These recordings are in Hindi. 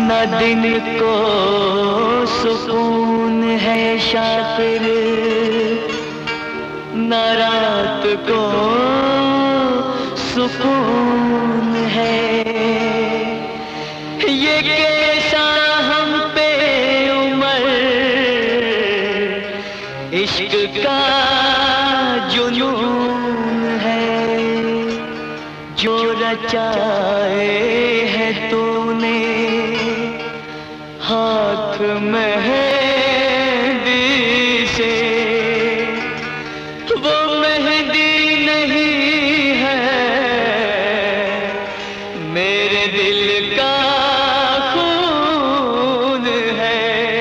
न दिन को सुकून है शाकिर, न रात को सुकून है। ये कैसा हम पे उम्र इश्क का जुनून है, जो रचाए है तूने हाथ मेहंदी से, वो मेहंदी नहीं है मेरे दिल का खून है।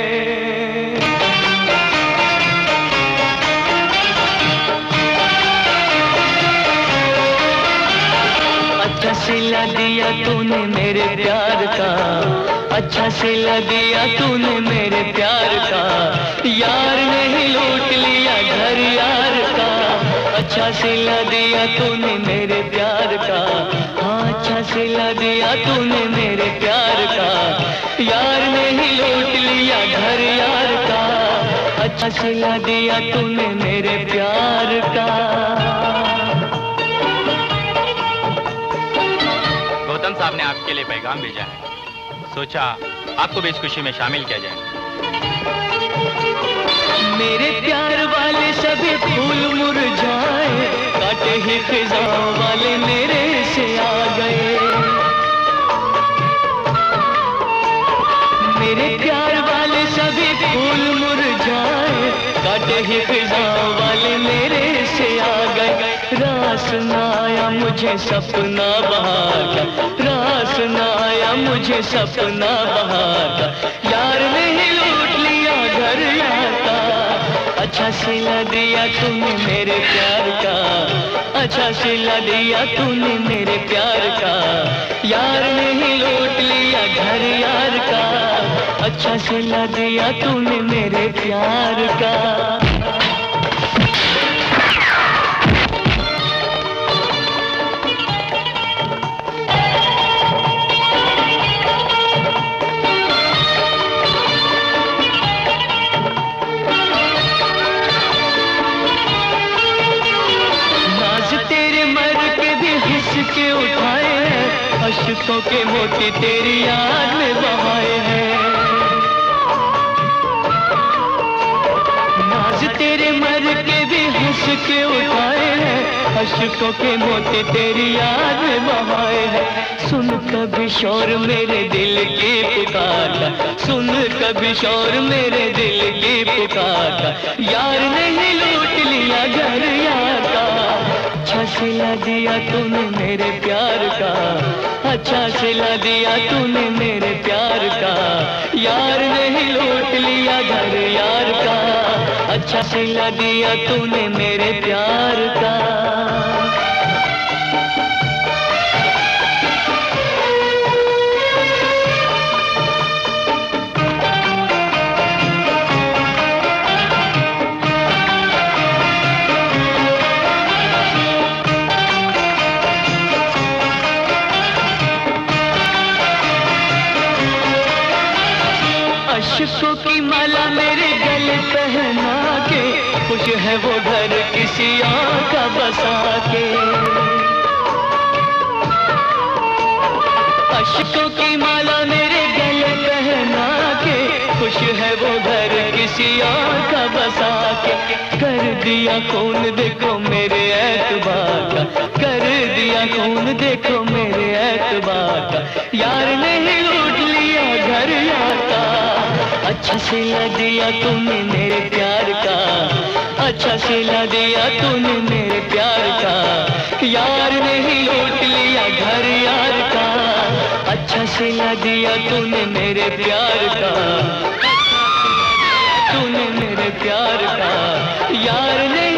अच्छा सिला दिया तूने मेरे प्यार का, अच्छा सिला दिया तूने मेरे प्यार का, यार ने ही लूट लिया घर यार का। अच्छा सिला दिया तूने मेरे प्यार का, हाँ अच्छा सिला दिया तूने मेरे प्यार का, यार ने ही लूट लिया घर यार का। अच्छा सिला दिया तूने मेरे प्यार का। गौतम साहब ने आपके लिए पैगाम भेजा है, सोचा आपको भी इस खुशी में शामिल किया जाए। मेरे प्यार वाले सभी फूल मुरझाए, काटे ही खिज़ां वाले मेरे से आ गए। मेरे प्यार वाले सभी फूल मुरझाए, काटे ही खिज़ां वाले मेरे से आ गए। रास न आया मुझे सपना बहार का, रास न आया मुझे सपना बहार का, यार ने ही लूट लिया घर यार का। अच्छा सिला दिया तूने मेरे प्यार का, अच्छा सिला दिया तूने मेरे प्यार का, यार ने ही लूट लिया घर यार का। अच्छा सिला दिया तूने मेरे प्यार का। के उठाए हैं, अश्कों के मोती तेरी याद में बहाए हैं। नाज तेरे मर के भी हंस के उठाए हैं, अश्कों के मोती तेरी याद में बहाए हैं। सुन कभी शोर मेरे दिल की पुकार का, सुन कभी शोर मेरे दिल की पुकार का, यार ने ही लूट लिया घर यार का। अच्छा सिला दिया तूने मेरे प्यार का, अच्छा सिला दिया तूने मेरे प्यार का, यार ने ही लूट लिया घर यार का। अच्छा सिला दिया तूने मेरे प्यार का। अश्कों की माला मेरे गले पहना के, खुश है वो घर किसी और का बसा के। अश्कों की माला मेरे गले पहना के, खुश है वो घर किसी और का बसा के। कर दिया खून देखो मेरे एतबार का, कर दिया खून देखो मेरे एतबार का, यार ने ही लूट लिया घर यार का। अच्छा सिला दिया तूने मेरे प्यार का, अच्छा सिला दिया तूने मेरे प्यार का, यार ने ही लूट लिया घर यार का। अच्छा सिला दिया तूने मेरे प्यार का, तूने मेरे प्यार का, यार ने